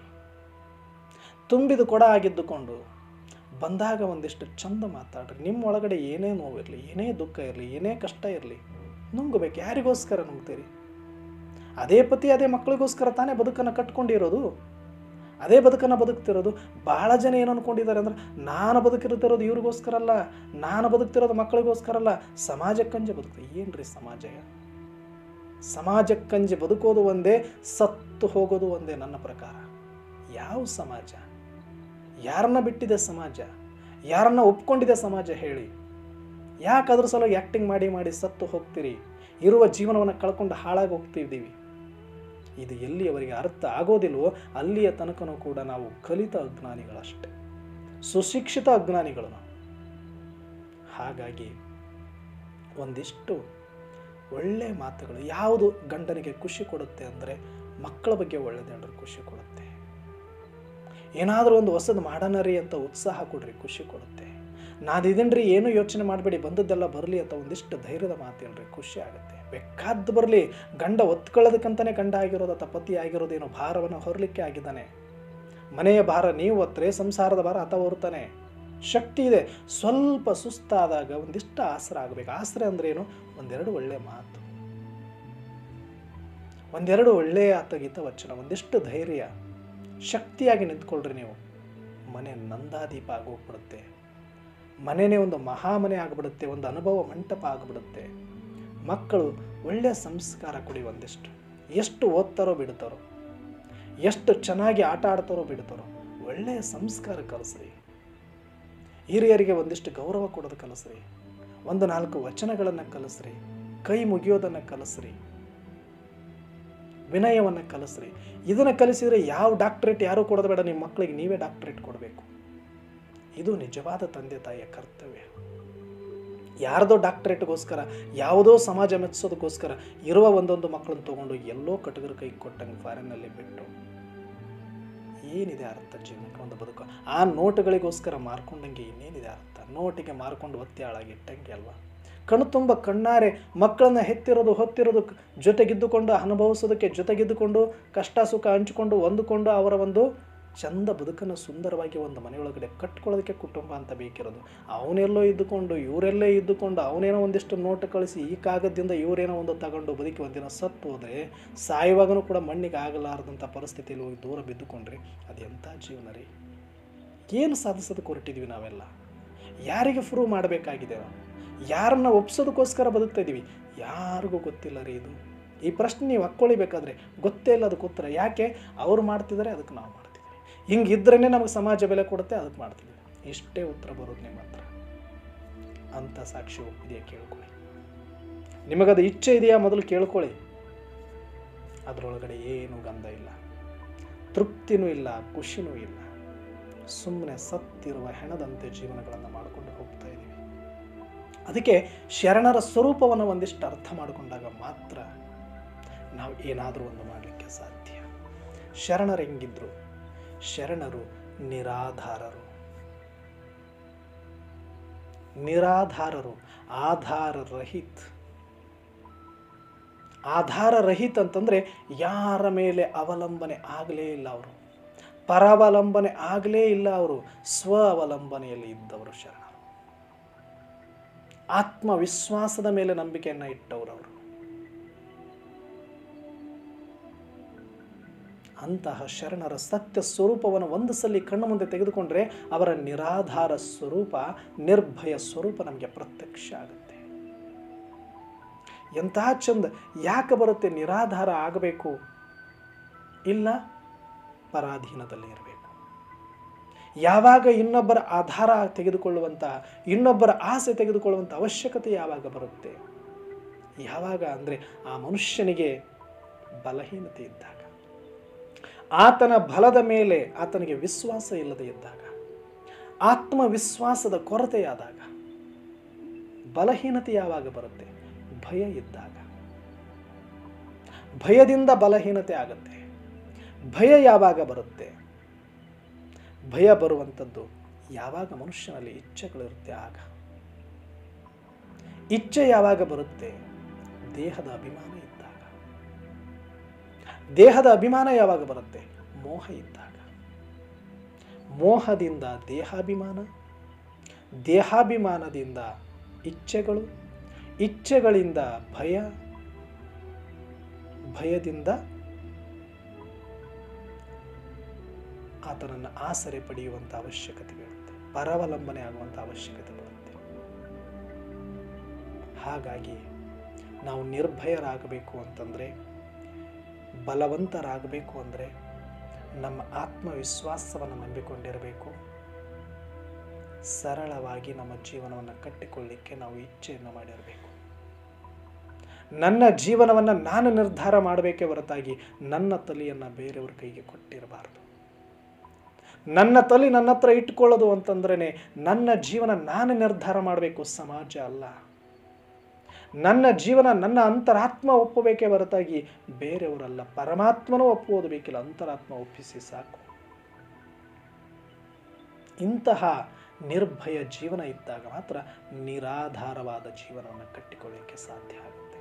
ತುಂಬಿದ ಕೊಡ ಆಗಿದ್ದುಕೊಂಡು ಬಂದಾಗ ಒಂದಿಷ್ಟು ಚಂದ ಮಾತಾಡ್ರಿ. ನಿಮ್ಮ ಒಳಗಡೆ ಏನೇ ನೋವಿರಲಿ, ಏನೇ ದುಃಖ ಇರಲಿ, ಏನೇ ಕಷ್ಟ ಇರಲಿ, ನುಂಗಬೇಕು. ಯಾರಿಗೋಸ್ಕರ ನುಂಗ್ತೀರಿ? ಅದೇ ಪತಿ ಅದೇ ಮಕ್ಕಳಿಗೋಸ್ಕರ ತಾನೇ ಬದುಕನ್ನು ಕಟ್ಕೊಂಡಿರೋದು, ಅದೇ ಬದುಕನ್ನು ಬದುಕ್ತಿರೋದು. ಭಾಳ ಜನ ಏನು ಅಂದ್ಕೊಂಡಿದ್ದಾರೆ ಅಂದ್ರೆ, ನಾನು ಬದುಕಿರ್ತಿರೋದು ಇವ್ರಿಗೋಸ್ಕರ ಅಲ್ಲ, ನಾನು ಬದುಕ್ತಿರೋದು ಮಕ್ಕಳಿಗೋಸ್ಕರ ಅಲ್ಲ, ಸಮಾಜಕ್ಕಂಜೆ ಬದುಕ್ತೀವಿ. ಏನ್ರಿ ಸಮಾಜ? ಸಮಾಜಕ್ಕಂಜೆ ಬದುಕೋದು ಒಂದೇ, ಸತ್ತು ಹೋಗೋದು ಒಂದೇ ನನ್ನ ಪ್ರಕಾರ. ಯಾವ ಸಮಾಜ? ಯಾರನ್ನ ಬಿಟ್ಟಿದೆ ಸಮಾಜ? ಯಾರನ್ನ ಒಪ್ಕೊಂಡಿದೆ ಸಮಾಜ ಹೇಳಿ? ಯಾಕೆ ಅದ್ರ ಸಲುವಾಗಿ ಆ್ಯಕ್ಟಿಂಗ್ ಮಾಡಿ ಮಾಡಿ ಸತ್ತು ಹೋಗ್ತೀರಿ? ಇರುವ ಜೀವನವನ್ನು ಕಳ್ಕೊಂಡು ಹಾಳಾಗಿ ಹೋಗ್ತಿದ್ದೀವಿ. ಇದು ಎಲ್ಲಿಯವರೆಗೆ ಅರ್ಥ ಆಗೋದಿಲ್ವೋ ಅಲ್ಲಿಯ ತನಕನೂ ಕೂಡ ನಾವು ಕಲಿತ ಅಜ್ಞಾನಿಗಳಷ್ಟೇ, ಸುಶಿಕ್ಷಿತ ಅಜ್ಞಾನಿಗಳು ನಾವು. ಹಾಗಾಗಿ ಒಂದಿಷ್ಟು ಒಳ್ಳೆ ಮಾತುಗಳು. ಯಾವುದು ಗಂಡನಿಗೆ ಖುಷಿ ಕೊಡುತ್ತೆ ಅಂದರೆ ಮಕ್ಕಳ ಬಗ್ಗೆ ಒಳ್ಳೆದೇಳ್ರಿ, ಖುಷಿ ಕೊಡುತ್ತೆ. ಏನಾದರೂ ಒಂದು ಹೊಸದು ಮಾಡೋಣ ರೀ ಅಂತ ಉತ್ಸಾಹ ಕೊಡ್ರಿ, ಖುಷಿ ಕೊಡುತ್ತೆ. ನಾದಿದ್ದೀನ್ರಿ ಏನು ಯೋಚನೆ ಮಾಡಬೇಡಿ, ಬಂದದ್ದೆಲ್ಲ ಬರಲಿ ಅಂತ ಒಂದಿಷ್ಟು ಧೈರ್ಯದ ಮಾತು ಹೇಳ್ರಿ, ಖುಷಿ ಆಗುತ್ತೆ. ಬೇಕಾದ್ದು ಬರಲಿ, ಗಂಡ ಒತ್ಕೊಳ್ಳೋದಕ್ಕಂತಲೇ ಗಂಡ ಆಗಿರೋದು ಅಥವಾ ಪತಿ ಆಗಿರೋದೇನೋ ಭಾರವನ್ನು ಹೊರಲಿಕ್ಕೆ ಆಗಿದ್ದಾನೆ. ಮನೆಯ ಭಾರ ನೀವು ಹೊತ್ತರೆ ಸಂಸಾರದ ಭಾರ ಆತ ಹೊರ್ತಾನೆ. ಶಕ್ತಿ ಇದೆ. ಸ್ವಲ್ಪ ಸುಸ್ತಾದಾಗ ಒಂದಿಷ್ಟು ಆಸರೆ ಆಗಬೇಕು. ಆಸರೆ ಅಂದ್ರೇನು? ಒಂದೆರಡು ಒಳ್ಳೆ ಮಾತು, ಒಂದೆರಡು ಒಳ್ಳೆಯ ಆತಗೀತ ವಚನ, ಒಂದಿಷ್ಟು ಧೈರ್ಯ, ಶಕ್ತಿಯಾಗಿ ನಿಂತ್ಕೊಳ್ರಿ ನೀವು. ಮನೆ ನಂದಾದೀಪ ಆಗೋಗ್ಬಿಡುತ್ತೆ. ಮನೆಯೇ ಒಂದು ಮಹಾಮನೆ ಆಗಿಬಿಡುತ್ತೆ, ಒಂದು ಅನುಭವ ಮಂಟಪ ಆಗಿಬಿಡುತ್ತೆ. ಮಕ್ಕಳು ಒಳ್ಳೆಯ ಸಂಸ್ಕಾರ ಕೊಡಿ. ಒಂದಿಷ್ಟು ಎಷ್ಟು ಓದ್ತಾರೋ ಬಿಡ್ತಾರೋ, ಎಷ್ಟು ಚೆನ್ನಾಗಿ ಆಟ ಆಡ್ತಾರೋ ಬಿಡ್ತಾರೋ, ಒಳ್ಳೆಯ ಸಂಸ್ಕಾರ ಕಲಿಸ್ರಿ. ಹಿರಿಯರಿಗೆ ಒಂದಿಷ್ಟು ಗೌರವ ಕೊಡೋದು ಕಲಿಸ್ರಿ. ಒಂದು ನಾಲ್ಕು ವಚನಗಳನ್ನು ಕಲಿಸ್ರಿ. ಕೈ ಮುಗಿಯೋದನ್ನು ಕಲಿಸ್ರಿ. ವಿನಯವನ್ನು ಕಲಿಸ್ರಿ. ಇದನ್ನು ಕಲಿಸಿದರೆ ಯಾವ ಡಾಕ್ಟ್ರೇಟ್ ಯಾರೂ ಕೊಡೋದು ಬೇಡ, ನಿಮ್ಮ ಮಕ್ಕಳಿಗೆ ನೀವೇ ಡಾಕ್ಟ್ರೇಟ್ ಕೊಡಬೇಕು. ಇದು ನಿಜವಾದ ತಂದೆ ತಾಯಿಯ ಕರ್ತವ್ಯ. ಯಾರದೋ ಡಾಕ್ಟ್ರೇಟ್ಗೋಸ್ಕರ, ಯಾವುದೋ ಸಮಾಜ ಮೆಚ್ಚಿಸೋದಕ್ಕೋಸ್ಕರ ಇರುವ ಒಂದೊಂದು ಮಕ್ಕಳನ್ನು ತೊಗೊಂಡು ಎಲ್ಲೋ ಕಟಗರ ಕೈ ಕೊಟ್ಟಂಗೆ ಫಾರಿನ್ನಲ್ಲಿ ಬಿಟ್ಟು ಏನಿದೆ ಅರ್ಥ ಜೀವನಕ್ಕೆ? ಒಂದು ಬದುಕು ಆ ನೋಟುಗಳಿಗೋಸ್ಕರ ಮಾರ್ಕೊಂಡಂಗೆ ಇನ್ನೇನಿದೆ ಅರ್ಥ? ನೋಟಿಗೆ ಮಾರ್ಕೊಂಡು ಒತ್ತಿ ಹಾಳಾಗಿಟ್ಟಂಗೆ ಅಲ್ವಾ? ಕಣ್ಣು ತುಂಬ ಕಣ್ಣಾರೆ ಮಕ್ಕಳನ್ನ ಹೆತ್ತಿರೋದು ಹೊತ್ತಿರೋದು, ಜೊತೆಗಿದ್ದುಕೊಂಡು ಅನುಭವಿಸೋದಕ್ಕೆ, ಜೊತೆಗಿದ್ದುಕೊಂಡು ಕಷ್ಟ ಸುಖ ಹಂಚಿಕೊಂಡು ಹೊಂದಿಕೊಂಡು ಅವರ ಒಂದು ಚಂದ ಬದುಕನ್ನು ಸುಂದರವಾಗಿ ಒಂದು ಮನೆಯೊಳಗಡೆ ಕಟ್ಕೊಳ್ಳೋದಕ್ಕೆ ಕುಟುಂಬ ಅಂತ ಬೇಕಿರೋದು. ಅವನೆಲ್ಲೋ ಇದ್ದುಕೊಂಡು ಇವರೆಲ್ಲೇ ಇದ್ದುಕೊಂಡು ಅವನೇನೋ ಒಂದಿಷ್ಟು ನೋಟು ಕಳಿಸಿ ಈ ಕಾಗದದಿಂದ ಇವರೇನೋ ಒಂದು ತಗೊಂಡು ಬದುಕಿ ಒಂದಿನ ಸತ್ತು ಹೋದರೆ ಸಾಯುವಾಗನೂ ಕೂಡ ಮಣ್ಣಿಗೆ ಆಗಲಾರದಂಥ ಪರಿಸ್ಥಿತಿಯಲ್ಲಿ ಹೋಗಿ ದೂರ ಬಿದ್ದುಕೊಂಡ್ರಿ ಅದೆಂಥ ಜೀವನ ರೀ? ಏನು ಸಾಧಿಸೋದಕ್ಕೆ ಹೊರಟಿದ್ವಿ ನಾವೆಲ್ಲ? ಯಾರಿಗೆ ಪ್ರೂವ್ ಮಾಡಬೇಕಾಗಿದೆ? ಯಾರನ್ನ ಒಪ್ಸೋದಕ್ಕೋಸ್ಕರ ಬದುಕ್ತಾ ಇದ್ದೀವಿ? ಯಾರಿಗೂ ಗೊತ್ತಿಲ್ಲ ರೀ ಇದು. ಈ ಪ್ರಶ್ನೆ ನೀವು ಹಾಕ್ಕೊಳಿಬೇಕಾದ್ರೆ ಗೊತ್ತೇ ಇಲ್ಲ ಅದಕ್ಕೆ ಉತ್ತರ. ಯಾಕೆ? ಅವ್ರು ಮಾಡ್ತಿದ್ದಾರೆ, ಅದಕ್ಕೆ ನಾವು ಮಾಡ್ತಿದ್ದೀವಿ. ಹಿಂಗಿದ್ರೇ ನಮಗೆ ಸಮಾಜ ಬೆಲೆ ಕೊಡುತ್ತೆ, ಅದಕ್ಕೆ ಮಾಡ್ತಿದ್ದೀವಿ. ಇಷ್ಟೇ ಉತ್ತರ ಬರೋದು ನಿಮ್ಮ ಹತ್ರ. ಅಂಥ ಸಾಕ್ಷಿ ಒಪ್ಪಿದೆಯಾ ಕೇಳ್ಕೊಳ್ಳಿ. ನಿಮಗದು ಇಚ್ಛೆ ಇದೆಯಾ ಮೊದಲು ಕೇಳ್ಕೊಳ್ಳಿ. ಅದರೊಳಗಡೆ ಏನೂ ಗಂಧ ಇಲ್ಲ, ತೃಪ್ತಿನೂ ಇಲ್ಲ, ಖುಷಿನೂ ಇಲ್ಲ. ಸುಮ್ಮನೆ ಸತ್ತಿರುವ ಹೆಣದಂತೆ ಜೀವನಗಳನ್ನು ಮಾಡಿಕೊಂಡು ಹೋಗ್ತಾ ಇದ್ದೀವಿ. ಅದಕ್ಕೆ ಶರಣರ ಸ್ವರೂಪವನ್ನು ಒಂದಿಷ್ಟು ಅರ್ಥ ಮಾಡಿಕೊಂಡಾಗ ಮಾತ್ರ ನಾವು ಏನಾದರೂ ಒಂದು ಮಾಡಲಿಕ್ಕೆ ಸಾಧ್ಯ. ಶರಣರು ಹೆಂಗಿದ್ರು? ಶರಣರು ನಿರಾಧಾರರು, ನಿರಾಧಾರರು, ಆಧಾರ ರಹಿತ್. ಆಧಾರ ರಹಿತ ಅಂತಂದರೆ ಯಾರ ಮೇಲೆ ಅವಲಂಬನೆ ಆಗಲೇ ಇಲ್ಲ ಅವರು. ಪರಾವಲಂಬನೆ ಆಗಲೇ ಇಲ್ಲ, ಅವರು ಸ್ವ ಅವಲಂಬನೆಯಲ್ಲಿ ಇದ್ದವರು ಶರಣರು. ಆತ್ಮವಿಶ್ವಾಸದ ಮೇಲೆ ನಂಬಿಕೆಯನ್ನು ಇಟ್ಟವರು ಅವರು. ಅಂತಹ ಶರಣರ ಸತ್ಯ ಸ್ವರೂಪವನ್ನು ಒಂದು ಸಲ ಕಣ್ಣು ಮುಂದೆ ತೆಗೆದುಕೊಂಡ್ರೆ ಅವರ ನಿರಾಧಾರ ಸ್ವರೂಪ, ನಿರ್ಭಯ ಸ್ವರೂಪ ನಮಗೆ ಪ್ರತ್ಯಕ್ಷ ಆಗುತ್ತೆ. ಎಂತಹ ಚಂದ. ಯಾಕೆ ಬರುತ್ತೆ ನಿರಾಧಾರ ಆಗಬೇಕು? ಇಲ್ಲ, ಪರಾಧೀನದಲ್ಲಿ ಇರಬೇಕು. ಯಾವಾಗ ಇನ್ನೊಬ್ಬರ ಆಧಾರ ತೆಗೆದುಕೊಳ್ಳುವಂತಹ, ಇನ್ನೊಬ್ಬರ ಆಸೆ ತೆಗೆದುಕೊಳ್ಳುವಂಥ ಅವಶ್ಯಕತೆ ಯಾವಾಗ ಬರುತ್ತೆ? ಯಾವಾಗ ಅಂದರೆ ಆ ಮನುಷ್ಯನಿಗೆ ಬಲಹೀನತೆ ಇದ್ದಾಗ, ಆತನ ಬಲದ ಮೇಲೆ ಆತನಿಗೆ ವಿಶ್ವಾಸ ಇಲ್ಲದೆ ಇದ್ದಾಗ, ಆತ್ಮವಿಶ್ವಾಸದ ಕೊರತೆಯಾದಾಗ. ಬಲಹೀನತೆ ಯಾವಾಗ ಬರುತ್ತೆ? ಭಯ ಇದ್ದಾಗ. ಭಯದಿಂದ ಬಲಹೀನತೆ ಆಗುತ್ತೆ. ಭಯ ಯಾವಾಗ ಬರುತ್ತೆ? ಭಯ ಬರುವಂಥದ್ದು ಯಾವಾಗ ಮನುಷ್ಯನಲ್ಲಿ ಇಚ್ಛೆಗಳಿರುತ್ತೆ ಆಗ. ಇಚ್ಛೆ ಯಾವಾಗ ಬರುತ್ತೆ? ದೇಹದ ಅಭಿಮಾನ ಇದ್ದಾಗ. ದೇಹದ ಅಭಿಮಾನ ಯಾವಾಗ ಬರುತ್ತೆ? ಮೋಹ ಇದ್ದಾಗ. ಮೋಹದಿಂದ ದೇಹಾಭಿಮಾನ, ದೇಹಾಭಿಮಾನದಿಂದ ಇಚ್ಛೆಗಳು, ಇಚ್ಛೆಗಳಿಂದ ಭಯ, ಭಯದಿಂದ ಆತನನ್ನು ಆಸರೆ ಪಡೆಯುವಂಥ ಅವಶ್ಯಕತೆ ಬೀಳುತ್ತೆ, ಪರಾವಲಂಬನೆ ಆಗುವಂಥ ಅವಶ್ಯಕತೆ ಬರುತ್ತೆ. ಹಾಗಾಗಿ ನಾವು ನಿರ್ಭಯರಾಗಬೇಕು ಅಂತಂದರೆ, ಬಲವಂತರಾಗಬೇಕು ಅಂದರೆ ನಮ್ಮ ಆತ್ಮವಿಶ್ವಾಸವನ್ನು ನಂಬಿಕೊಂಡಿರಬೇಕು. ಸರಳವಾಗಿ ನಮ್ಮ ಜೀವನವನ್ನು ಕಟ್ಟಿಕೊಳ್ಳಿಕ್ಕೆ ನಾವು ಇಚ್ಛೆಯನ್ನು ಮಾಡಿರಬೇಕು. ನನ್ನ ಜೀವನವನ್ನು ನಾನು ನಿರ್ಧಾರ ಮಾಡಬೇಕೇ ಹೊರತಾಗಿ ನನ್ನ ತಲೆಯನ್ನು ಬೇರೆಯವ್ರ ಕೈಗೆ ಕೊಟ್ಟಿರಬಾರ್ದು. ನನ್ನ ತಲೆ ನನ್ನ ಹತ್ರ ಇಟ್ಕೊಳ್ಳೋದು ಅಂತಂದ್ರೇ ನನ್ನ ಜೀವನ ನಾನು ನಿರ್ಧಾರ ಮಾಡಬೇಕು, ಸಮಾಜ ಅಲ್ಲ. ನನ್ನ ಜೀವನ ನನ್ನ ಅಂತರಾತ್ಮ ಒಪ್ಪಬೇಕೇ ಹೊರತಾಗಿ ಬೇರೆಯವರಲ್ಲ. ಪರಮಾತ್ಮನೂ ಒಪ್ಪುವುದು ಬೇಕಿಲ್ಲ, ಅಂತರಾತ್ಮ ಒಪ್ಪಿಸಿ ಸಾಕು. ಇಂತಹ ನಿರ್ಭಯ ಜೀವನ ಇದ್ದಾಗ ಮಾತ್ರ ನಿರಾಧಾರವಾದ ಜೀವನವನ್ನು ಕಟ್ಟಿಕೊಳ್ಳಲಿಕ್ಕೆ ಸಾಧ್ಯ ಆಗುತ್ತೆ.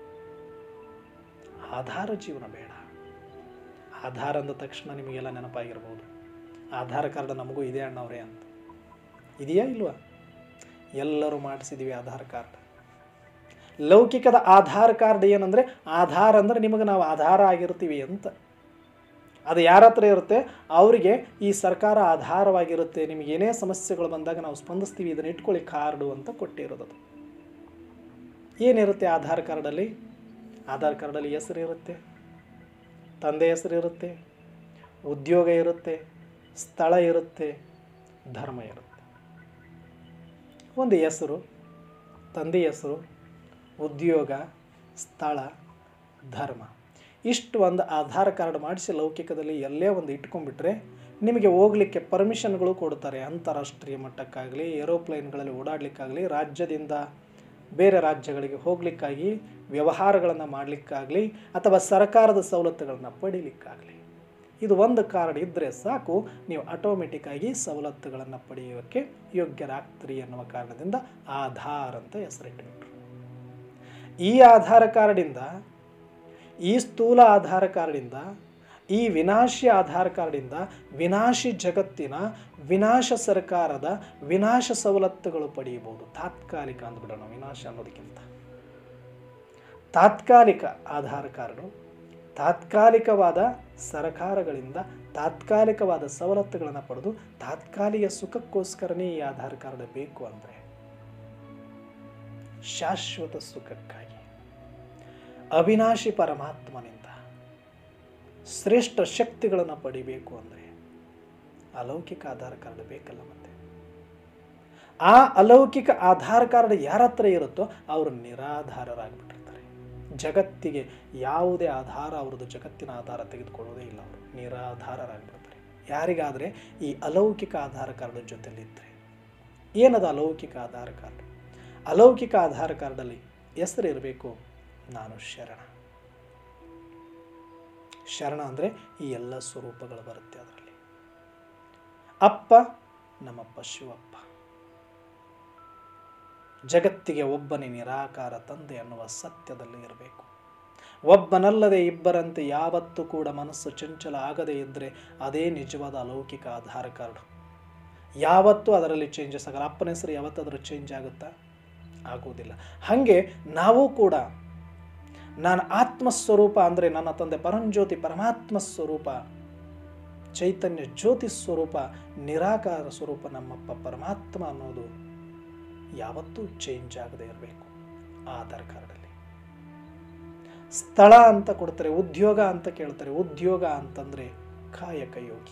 ಆಧಾರ ಜೀವನ ಬೇಡ. ಆಧಾರ ಅಂದ ತಕ್ಷಣ ನಿಮಗೆಲ್ಲ ನೆನಪಾಗಿರ್ಬೋದು, ಆಧಾರ ಕಾರ್ಡ್ ನಮಗೂ ಇದೆ ಅಣ್ಣವ್ರೆ ಅಂತ. ಇದೆಯಾ ಇಲ್ವಾ? ಎಲ್ಲರೂ ಮಾಡಿಸಿದ್ದೀವಿ ಆಧಾರ್ ಕಾರ್ಡ್. ಲೌಕಿಕದ ಆಧಾರ್ ಕಾರ್ಡ್ ಏನಂದರೆ, ಆಧಾರ ಅಂದರೆ ನಿಮಗೆ ನಾವು ಆಧಾರ ಆಗಿರ್ತೀವಿ ಅಂತ. ಅದು ಯಾರ ಹತ್ರ ಇರುತ್ತೆ? ಅವರಿಗೆ ಈ ಸರ್ಕಾರ ಆಧಾರವಾಗಿರುತ್ತೆ. ನಿಮಗೆ ಏನೇ ಸಮಸ್ಯೆಗಳು ಬಂದಾಗ ನಾವು ಸ್ಪಂದಿಸ್ತೀವಿ, ಇದನ್ನು ಇಟ್ಕೊಳ್ಳಿ ಕಾರ್ಡು ಅಂತ ಕೊಟ್ಟಿರೋದು. ಅದು ಏನಿರುತ್ತೆ ಆಧಾರ್ ಕಾರ್ಡಲ್ಲಿ? ಆಧಾರ್ ಕಾರ್ಡಲ್ಲಿ ಹೆಸರು ಇರುತ್ತೆ, ತಂದೆ ಹೆಸರು ಇರುತ್ತೆ, ಉದ್ಯೋಗ ಇರುತ್ತೆ, ಸ್ಥಳ ಇರುತ್ತೆ, ಧರ್ಮ ಇರುತ್ತೆ. ಒಂದು ಹೆಸರು, ತಂದೆ ಹೆಸರು, ಉದ್ಯೋಗ, ಸ್ಥಳ, ಧರ್ಮ, ಇಷ್ಟು ಒಂದು ಆಧಾರ್ ಕಾರ್ಡ್ ಮಾಡಿಸಿ ಲೌಕಿಕದಲ್ಲಿ ಎಲ್ಲೇ ಒಂದು ಇಟ್ಕೊಂಡ್ಬಿಟ್ರೆ ನಿಮಗೆ ಹೋಗಲಿಕ್ಕೆ ಪರ್ಮಿಷನ್ಗಳು ಕೊಡ್ತಾರೆ. ಅಂತಾರಾಷ್ಟ್ರೀಯ ಮಟ್ಟಕ್ಕಾಗಲಿ, ಏರೋಪ್ಲೇನ್ಗಳಲ್ಲಿ ಓಡಾಡಲಿಕ್ಕಾಗಲಿ, ರಾಜ್ಯದಿಂದ ಬೇರೆ ರಾಜ್ಯಗಳಿಗೆ ಹೋಗಲಿಕ್ಕಾಗಿ, ವ್ಯವಹಾರಗಳನ್ನು ಮಾಡಲಿಕ್ಕಾಗಲಿ, ಅಥವಾ ಸರ್ಕಾರದ ಸವಲತ್ತುಗಳನ್ನು ಪಡೀಲಿಕ್ಕಾಗಲಿ, ಇದು ಒಂದು ಕಾರ್ಡ್ ಇದ್ದರೆ ಸಾಕು, ನೀವು ಆಟೋಮೆಟಿಕ್ಕಾಗಿ ಸವಲತ್ತುಗಳನ್ನು ಪಡೆಯೋಕ್ಕೆ ಯೋಗ್ಯರಾಗ್ತೀರಿ ಎನ್ನುವ ಕಾರಣದಿಂದ ಆಧಾರ್ ಅಂತ ಹೆಸರಿಟ್ಟುಬಿಟ್ರು. ಈ ಆಧಾರ ಕಾರ್ಡಿಂದ, ಈ ಸ್ಥೂಲ ಆಧಾರ ಕಾರ್ಡಿಂದ, ಈ ವಿನಾಶಿ ಆಧಾರ ಕಾರ್ಡಿಂದ ವಿನಾಶಿ ಜಗತ್ತಿನ, ವಿನಾಶ ಸರ್ಕಾರದ ವಿನಾಶ ಸವಲತ್ತುಗಳು ಪಡೆಯಬಹುದು. ತಾತ್ಕಾಲಿಕ ಅಂದ್ಬಿಡೋಣ, ವಿನಾಶ ಅನ್ನೋದಕ್ಕಿಂತ ತಾತ್ಕಾಲಿಕ ಆಧಾರ ಕಾರ್ಡು, ತಾತ್ಕಾಲಿಕವಾದ ಸರ್ಕಾರಗಳಿಂದ ತಾತ್ಕಾಲಿಕವಾದ ಸವಲತ್ತುಗಳನ್ನು ಪಡೆದು ತಾತ್ಕಾಲಿಕ ಸುಖಕ್ಕೋಸ್ಕರನೇ ಈ ಆಧಾರ್ ಕಾರ್ಡ್ ಬೇಕು. ಅಂದರೆ ಶಾಶ್ವತ ಸುಖಕ್ಕಾಗಿ ಅವಿನಾಶಿ ಪರಮಾತ್ಮನಿಂದ ಶ್ರೇಷ್ಠ ಶಕ್ತಿಗಳನ್ನು ಪಡಿಬೇಕು ಅಂದರೆ ಅಲೌಕಿಕ ಆಧಾರ್ ಕಾರ್ಡ್ ಬೇಕಲ್ಲ. ಮತ್ತೆ ಆ ಅಲೌಕಿಕ ಆಧಾರ್ ಕಾರ್ಡ್ ಯಾರ ಹತ್ರ ಇರುತ್ತೋ ಅವರು ನಿರಾಧಾರರಾಗ್ಬಿಟ್ಟಿರ್ತಾರೆ. ಜಗತ್ತಿಗೆ ಯಾವುದೇ ಆಧಾರ, ಅವ್ರದ್ದು ಜಗತ್ತಿನ ಆಧಾರ ತೆಗೆದುಕೊಳ್ಳೋದೇ ಇಲ್ಲ. ಅವರು ನಿರಾಧಾರರಾಗ್ಬಿಡ್ತಾರೆ. ಯಾರಿಗಾದರೆ ಈ ಅಲೌಕಿಕ ಆಧಾರ್ ಕಾರ್ಡ್ ಜೊತೆಲಿದ್ದರೆ. ಏನದು ಅಲೌಕಿಕ ಆಧಾರ್ ಕಾರ್ಡ್? ಅಲೌಕಿಕ ಆಧಾರ್ ಕಾರ್ಡಲ್ಲಿ ಹೆಸರು ಇರಬೇಕು, ನಾನು ಶರಣ. ಶರಣ ಅಂದರೆ ಈ ಎಲ್ಲ ಸ್ವರೂಪಗಳು ಬರುತ್ತೆ ಅದರಲ್ಲಿ. ಅಪ್ಪ ನಮ್ಮಪ್ಪ ಶಿವಪ್ಪ, ಜಗತ್ತಿಗೆ ಒಬ್ಬನೇ ನಿರಾಕಾರ ತಂದೆ ಅನ್ನುವ ಸತ್ಯದಲ್ಲಿ ಇರಬೇಕು. ಒಬ್ಬನಲ್ಲದೆ ಇಬ್ಬರಂತೆ ಯಾವತ್ತೂ ಕೂಡ ಮನಸ್ಸು ಚಂಚಲ ಆಗದೇ ಇದ್ದರೆ ಅದೇ ನಿಜವಾದ ಅಲೌಕಿಕ ಆಧಾರ್ ಕಾರ್ಡು. ಯಾವತ್ತೂ ಅದರಲ್ಲಿ ಚೇಂಜಸ್ ಆಗಲ್ಲ. ಅಪ್ಪನ ಹೆಸರು ಯಾವತ್ತಾದರೂ ಚೇಂಜ್ ಆಗುತ್ತಾ? ಆಗುವುದಿಲ್ಲ. ಹಾಗೆ ನಾವು ಕೂಡ ನಾನು ಆತ್ಮಸ್ವರೂಪ ಅಂದರೆ ನನ್ನ ತಂದೆ ಪರಂಜ್ಯೋತಿ ಪರಮಾತ್ಮ ಸ್ವರೂಪ, ಚೈತನ್ಯ ಜ್ಯೋತಿ ಸ್ವರೂಪ, ನಿರಾಕಾರ ಸ್ವರೂಪ ನಮ್ಮಪ್ಪ ಪರಮಾತ್ಮ ಅನ್ನೋದು ಯಾವತ್ತೂ ಚೇಂಜ್ ಆಗದೆ ಇರಬೇಕು. ಆಧಾರ್ ಕಾರ್ಡಲ್ಲಿ ಸ್ಥಳ ಅಂತ ಕೊಡ್ತಾರೆ, ಉದ್ಯೋಗ ಅಂತ ಕೇಳ್ತಾರೆ. ಉದ್ಯೋಗ ಅಂತಂದ್ರೆ ಕಾಯಕ ಯೋಗಿ.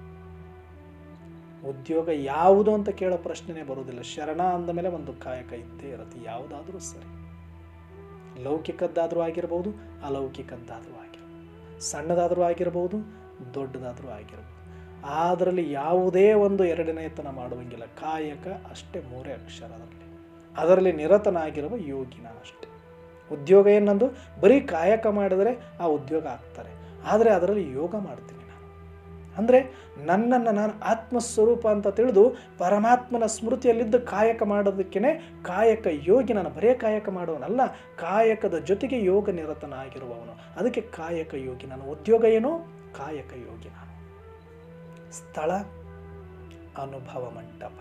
ಉದ್ಯೋಗ ಯಾವುದು ಅಂತ ಕೇಳೋ ಪ್ರಶ್ನೆನೇ ಬರುವುದಿಲ್ಲ. ಶರಣ ಅಂದ ಮೇಲೆ ಒಂದು ಕಾಯಕ ಇದ್ದೇ ಇರುತ್ತೆ, ಯಾವುದಾದ್ರೂ ಸರಿ. ಲೌಕಿಕದ್ದಾದ್ರೂ ಆಗಿರ್ಬೋದು, ಅಲೌಕಿಕದ್ದಾದ್ರೂ ಆಗಿರ್ಬೋದು, ಸಣ್ಣದಾದ್ರೂ ಆಗಿರ್ಬೋದು, ದೊಡ್ಡದಾದ್ರೂ ಆಗಿರ್ಬೋದು. ಅದರಲ್ಲಿ ಯಾವುದೇ ಒಂದು ಎರಡನೇತನ ಮಾಡುವಂಗಿಲ್ಲ. ಕಾಯಕ ಅಷ್ಟೇ, ಮೂರೇ ಅಕ್ಷರ ಅದರಲ್ಲಿ. ಅದರಲ್ಲಿ ನಿರತನಾಗಿರುವ ಯೋಗಿ ನಾನು ಅಷ್ಟೇ. ಉದ್ಯೋಗ ಏನಂದು ಬರೀ ಕಾಯಕ ಮಾಡಿದರೆ ಆ ಉದ್ಯೋಗ ಆಗ್ತಾರೆ, ಆದರೆ ಅದರಲ್ಲಿ ಯೋಗ ಮಾಡ್ತೀನಿ ನಾನು. ಅಂದರೆ ನನ್ನನ್ನು ನಾನು ಆತ್ಮಸ್ವರೂಪ ಅಂತ ತಿಳಿದು ಪರಮಾತ್ಮನ ಸ್ಮೃತಿಯಲ್ಲಿದ್ದು ಕಾಯಕ ಮಾಡೋದಕ್ಕೇ ಕಾಯಕ ಯೋಗಿ. ನಾನು ಬರೇ ಕಾಯಕ ಮಾಡೋನಲ್ಲ, ಕಾಯಕದ ಜೊತೆಗೆ ಯೋಗ ನಿರತನಾಗಿರುವವನು. ಅದಕ್ಕೆ ಕಾಯಕ ಯೋಗಿ ನಾನು. ಉದ್ಯೋಗ ಏನು? ಕಾಯಕ ಯೋಗಿ ನಾನು. ಸ್ಥಳ ಅನುಭವ ಮಂಟಪ.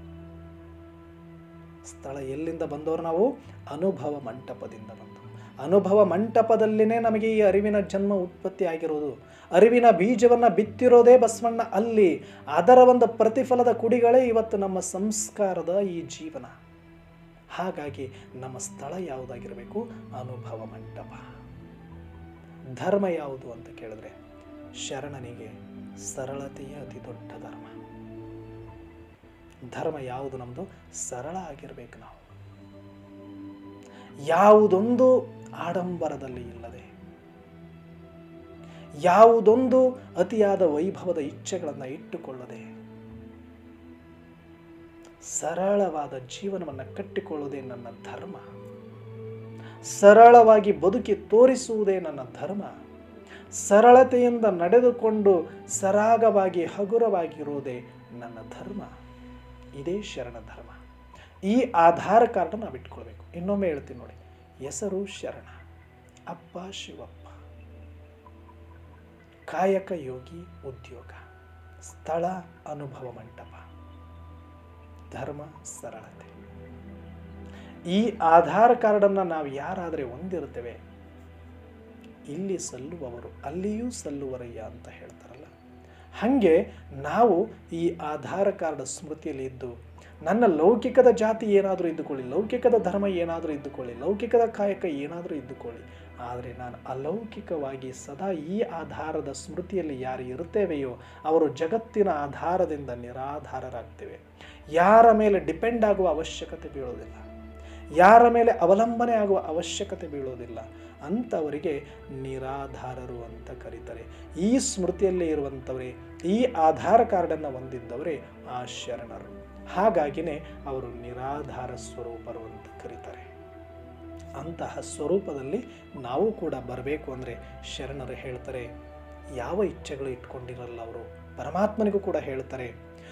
ಸ್ಥಳ ಎಲ್ಲಿಂದ ಬಂದವರು ನಾವು? ಅನುಭವ ಮಂಟಪದಿಂದ ಬಂದವರು. ಅನುಭವ ಮಂಟಪದಲ್ಲಿನೇ ನಮಗೆ ಈ ಅರಿವಿನ ಜನ್ಮ ಉತ್ಪತ್ತಿ ಆಗಿರೋದು. ಅರಿವಿನ ಬೀಜವನ್ನು ಬಿತ್ತಿರೋದೇ ಬಸವಣ್ಣ ಅಲ್ಲಿ. ಅದರ ಒಂದು ಪ್ರತಿಫಲದ ಕುಡಿಗಳೇ ಇವತ್ತು ನಮ್ಮ ಸಂಸ್ಕಾರದ ಈ ಜೀವನ. ಹಾಗಾಗಿ ನಮ್ಮ ಸ್ಥಳ ಯಾವುದಾಗಿರಬೇಕು? ಅನುಭವ ಮಂಟಪ. ಧರ್ಮ ಯಾವುದು ಅಂತ ಕೇಳಿದ್ರೆ ಶರಣನಿಗೆ ಸರಳತೆಯೇ ಅತಿ ದೊಡ್ಡ ಧರ್ಮ. ಧರ್ಮ ಯಾವುದು? ನಮ್ಮದು ಸರಳ ಆಗಿರ್ಬೇಕು. ನಾವು ಯಾವುದೊಂದು ಆಡಂಬರದಲ್ಲಿ ಇಲ್ಲದೆ, ಯಾವುದೊಂದು ಅತಿಯಾದ ವೈಭವದ ಇಚ್ಛೆಗಳನ್ನು ಇಟ್ಟುಕೊಳ್ಳದೆ ಸರಳವಾದ ಜೀವನವನ್ನು ಕಟ್ಟಿಕೊಳ್ಳುವುದೇ ನನ್ನ ಧರ್ಮ. ಸರಳವಾಗಿ ಬದುಕಿ ತೋರಿಸುವುದೇ ನನ್ನ ಧರ್ಮ. ಸರಳತೆಯಿಂದ ನಡೆದುಕೊಂಡು ಸರಾಗವಾಗಿ ಹಗುರವಾಗಿರುವುದೇ ನನ್ನ ಧರ್ಮ. ಇದೇ ಶರಣ ಧರ್ಮ. ಈ ಆಧಾರ್ ಕಾರ್ಡ್ ನಾವು ಇಟ್ಕೊಳ್ಬೇಕು. ಇನ್ನೊಮ್ಮೆ ಹೇಳ್ತೀನಿ ನೋಡಿ. ಹೆಸರು ಶರಣ, ಅಪ್ಪ ಶಿವಪ್ಪ, ಕಾಯಕ ಯೋಗಿ ಉದ್ಯೋಗ, ಸ್ಥಳ ಅನುಭವ ಮಂಟಪ, ಧರ್ಮ ಸರಳತೆ. ಈ ಆಧಾರ್ ಕಾರ್ಡನ್ನು ನಾವು ಯಾರಾದರೆ ಹೊಂದಿರುತ್ತೇವೆ, ಇಲ್ಲಿ ಸಲ್ಲುವವರು ಅಲ್ಲಿಯೂ ಸಲ್ಲುವರಯ್ಯ ಅಂತ ಹೇಳ್ತಾರಲ್ಲ. ಹಾಗೆ ನಾವು ಈ ಆಧಾರ್ ಕಾರ್ಡ್ ಸ್ಮೃತಿಯಲ್ಲಿ ಇದ್ದು ನನ್ನ ಲೌಕಿಕದ ಜಾತಿ ಏನಾದರೂ ಇದ್ದುಕೊಳ್ಳಿ, ಲೌಕಿಕದ ಧರ್ಮ ಏನಾದರೂ ಇದ್ದುಕೊಳ್ಳಿ, ಲೌಕಿಕದ ಕಾಯಕ ಏನಾದರೂ ಇದ್ದುಕೊಳ್ಳಿ, ಆದರೆ ನಾನು ಅಲೌಕಿಕವಾಗಿ ಸದಾ ಈ ಆಧಾರದ ಸ್ಮೃತಿಯಲ್ಲಿ ಯಾರು ಇರುತ್ತೇವೆಯೋ ಅವರು ಜಗತ್ತಿನ ಆಧಾರದಿಂದ ನಿರಾಧಾರರಾಗ್ತೇವೆ. ಯಾರ ಮೇಲೆ ಡಿಪೆಂಡ್ ಆಗುವ ಅವಶ್ಯಕತೆ ಬೀಳೋದಿಲ್ಲ, ಯಾರ ಮೇಲೆ ಅವಲಂಬನೆ ಆಗುವ ಅವಶ್ಯಕತೆ ಬೀಳೋದಿಲ್ಲ. ಅಂಥವರಿಗೆ ನಿರಾಧಾರರು ಅಂತ ಕರೀತಾರೆ. ಈ ಸ್ಮೃತಿಯಲ್ಲೇ ಇರುವಂಥವರೇ, ಈ ಆಧಾರ್ ಕಾರ್ಡನ್ನು ಹೊಂದಿದ್ದವರೇ ಆ ಶರಣರು. ಹಾಗಾಗಿನೇ ಅವರು ನಿರಾಧಾರ ಸ್ವರೂಪರು ಅಂತ ಕರೀತಾರೆ. ಅಂತಹ ಸ್ವರೂಪದಲ್ಲಿ ನಾವು ಕೂಡ ಬರಬೇಕು ಅಂದರೆ ಶರಣರು ಹೇಳ್ತಾರೆ, ಯಾವ ಇಚ್ಛೆಗಳು ಇಟ್ಕೊಂಡಿರಲ್ಲ ಅವರು. ಪರಮಾತ್ಮನಿಗೂ ಕೂಡ ಹೇಳ್ತಾರೆ,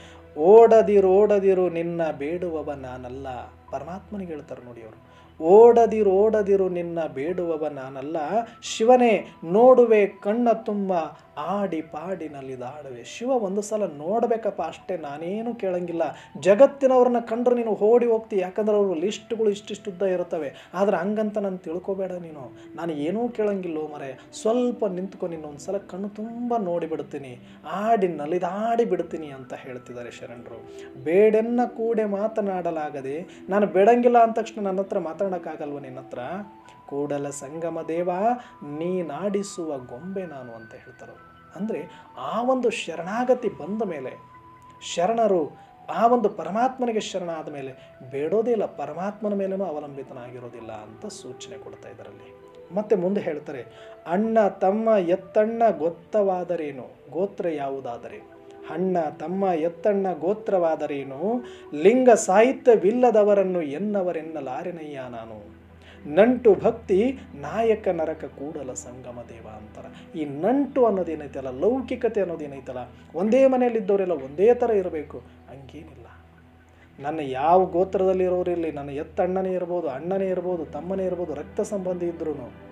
ಓಡದಿರೋಡದಿರು ನಿನ್ನ ಬೇಡುವವ ನಾನಲ್ಲ. ಪರಮಾತ್ಮನಿಗೆ ಹೇಳ್ತಾರೆ ನೋಡಿ ಅವರು, ಓಡದಿರೋಡದಿರು ನಿನ್ನ ಬೇಡುವವ ನಾನಲ್ಲ, ಶಿವನೇ ನೋಡುವೆ ಕಣ್ಣ ತುಂಬ ಆಡಿ ಪಾಡಿ ನಲಿದಾಡುವೆ. ಶಿವ ಒಂದು ಸಲ ನೋಡಬೇಕಪ್ಪ ಅಷ್ಟೇ, ನಾನೇನು ಕೇಳಂಗಿಲ್ಲ. ಜಗತ್ತಿನವ್ರನ್ನ ಕಂಡ್ರೆ ನೀನು ಓಡಿ ಹೋಗ್ತಿ, ಯಾಕಂದ್ರೆ ಅವರು ಲಿಸ್ಟ್ಗಳು ಇಷ್ಟಿಷ್ಟುದ್ದ ಇರ್ತವೆ. ಆದರೆ ಹಂಗಂತ ನಾನು ತಿಳ್ಕೊಬೇಡ ನೀನು, ನಾನು ಏನೂ ಕೇಳಂಗಿಲ್ಲೋ ಮರೆ, ಸ್ವಲ್ಪ ನಿಂತ್ಕೊ, ನಿನ್ನ ಒಂದು ಸಲ ಕಣ್ಣು ತುಂಬ ನೋಡಿಬಿಡ್ತೀನಿ, ಆಡಿ ನಲಿದಾಡಿ ಬಿಡ್ತೀನಿ ಅಂತ ಹೇಳ್ತಿದ್ದಾರೆ ಶರಣರು. ಬೇಡೆನ್ನ ಕೂಡೆ ಮಾತನಾಡಲಾಗದೆ, ನಾನು ಬೇಡಂಗಿಲ್ಲ ಅಂದ ತಕ್ಷಣ ನನ್ನ ಹತ್ರ ಮಾತಾಡೋಕ್ಕಾಗಲ್ವ ನಿನ್ನ ಹತ್ರ? ಕೂಡಲ ಸಂಗಮ ದೇವ ನೀನಾಡಿಸುವ ಗೊಂಬೆ ನಾನು ಅಂತ ಹೇಳ್ತಾರೆ. ಅಂದರೆ ಆ ಒಂದು ಶರಣಾಗತಿ ಬಂದ ಮೇಲೆ ಶರಣರು ಆ ಒಂದು ಪರಮಾತ್ಮನಿಗೆ ಶರಣ ಆದ ಮೇಲೆ ಬೇಡೋದೇ ಇಲ್ಲ, ಪರಮಾತ್ಮನ ಮೇಲೇನೂ ಅವಲಂಬಿತನಾಗಿರೋದಿಲ್ಲ ಅಂತ ಸೂಚನೆ ಕೊಡ್ತಾ ಇದರಲ್ಲಿ. ಮತ್ತೆ ಮುಂದೆ ಹೇಳ್ತಾರೆ, ಅಣ್ಣ ತಮ್ಮ ಎತ್ತಣ್ಣ ಗೊತ್ತವಾದರೇನು, ಗೋತ್ರ ಯಾವುದಾದರೇನು, ಅಣ್ಣ ತಮ್ಮ ಎತ್ತಣ್ಣ ಗೋತ್ರವಾದರೇನು, ಲಿಂಗ ಸಾಹಿತ್ಯವಿಲ್ಲದವರನ್ನು ಎನ್ನವರೆನ್ನಲಾರೆನಯ್ಯ ನಾನು, ನಂಟು ಭಕ್ತಿ ನಾಯಕ ನರಕ ಕೂಡಲ ಸಂಗಮ ದೇವ ಅಂತಾರೆ. ಈ ನಂಟು ಅನ್ನೋದೇನೈತಲ್ಲ, ಲೌಕಿಕತೆ ಅನ್ನೋದೇನೈತಲ್ಲ, ಒಂದೇ ಮನೆಯಲ್ಲಿದ್ದವರೆಲ್ಲ ಒಂದೇ ಥರ ಇರಬೇಕು ಹಂಗೇನಿಲ್ಲ. ನನ್ನ ಯಾವ ಗೋತ್ರದಲ್ಲಿ ಇರೋರಿರಲಿ, ನನ್ನ ಎತ್ತ ಅಣ್ಣನೇ ಇರ್ಬೋದು, ಅಣ್ಣನೇ ಇರ್ಬೋದು, ತಮ್ಮನೇ ಇರ್ಬೋದು, ರಕ್ತ ಸಂಬಂಧಿ ಇದ್ರೂ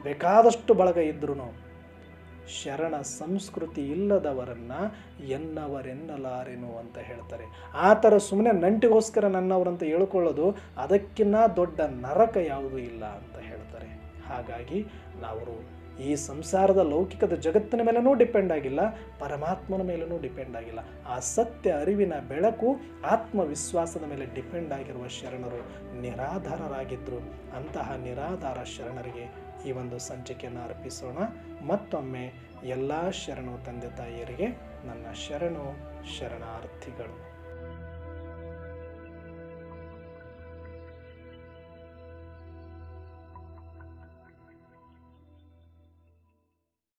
ಬೇಕಾದಷ್ಟು ಬಳಗ ಇದ್ರೂ ಶರಣ ಸಂಸ್ಕೃತಿ ಇಲ್ಲದವರನ್ನ ಎನ್ನವರೆನ್ನಲಾರೆನು ಅಂತ ಹೇಳ್ತಾರೆ. ಆ ಥರ ಸುಮ್ಮನೆ ನಂಟಿಗೋಸ್ಕರ ನನ್ನವರಂತ ಹೇಳ್ಕೊಳ್ಳೋದು ಅದಕ್ಕಿನ್ನ ದೊಡ್ಡ ನರಕ ಯಾವುದೂ ಇಲ್ಲ ಅಂತ ಹೇಳ್ತಾರೆ. ಹಾಗಾಗಿ ನಾವು ಈ ಸಂಸಾರದ ಲೌಕಿಕದ ಜಗತ್ತಿನ ಮೇಲೂ ಡಿಪೆಂಡ್ ಆಗಿಲ್ಲ, ಪರಮಾತ್ಮನ ಮೇಲೂ ಡಿಪೆಂಡ್ ಆಗಿಲ್ಲ. ಆ ಸತ್ಯ ಅರಿವಿನ ಬೆಳಕು ಆತ್ಮವಿಶ್ವಾಸದ ಮೇಲೆ ಡಿಪೆಂಡ್ ಆಗಿರುವ ಶರಣರು ನಿರಾಧಾರರಾಗಿದ್ದರು. ಅಂತಹ ನಿರಾಧಾರ ಶರಣರಿಗೆ ಈ ಒಂದು ಸಂಚಿಕೆಯನ್ನು ಅರ್ಪಿಸೋಣ. ಮತ್ತೊಮ್ಮೆ ಎಲ್ಲ ಶರಣು ತಂದೆ ತಾಯಿಯರಿಗೆ ನನ್ನ ಶರಣು ಶರಣಾರ್ಥಿಗಳು.